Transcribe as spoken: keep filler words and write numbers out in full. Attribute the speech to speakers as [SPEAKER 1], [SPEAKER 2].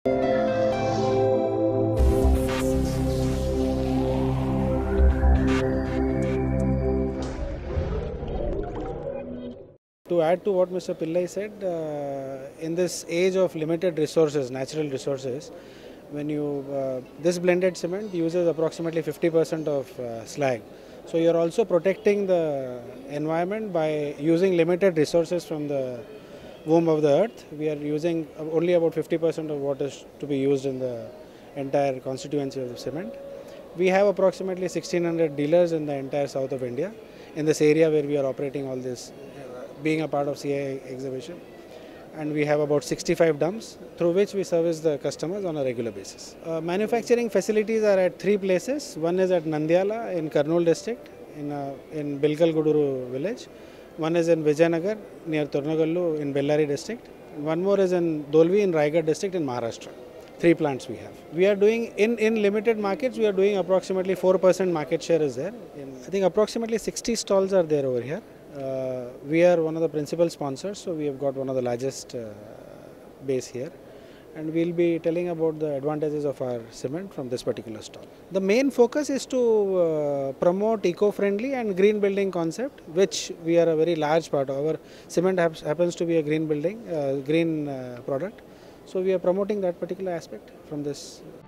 [SPEAKER 1] To add to what Mister Pillai said, uh, in this age of limited resources, natural resources, when you uh, this blended cement uses approximately fifty percent of uh, slag. So you are also protecting the environment by using limited resources from the womb of the earth. We are using only about fifty percent of what is to be used in the entire constituency of the cement. We have approximately sixteen hundred dealers in the entire south of India, in this area where we are operating all this, being a part of C I I exhibition, and we have about sixty-five dumps through which we service the customers on a regular basis. Uh, manufacturing facilities are at three places. One is at Nandyala in Kurnool district, in, uh, in Bilkal-Guduru village. One is in Vijayanagar near Turnagallu in Bellary district. One more is in Dolvi in Raigad district in Maharashtra. Three plants we have. We are doing, in, in limited markets, we are doing approximately four percent market share is there. In, I think approximately sixty stalls are there over here. Uh, we are one of the principal sponsors, so we have got one of the largest uh, base here, and we will be telling about the advantages of our cement from this particular stall. The main focus is to uh, promote eco-friendly and green building concept, which we are a very large part of. Our cement happens to be a green building, uh, green uh, product, so we are promoting that particular aspect from this.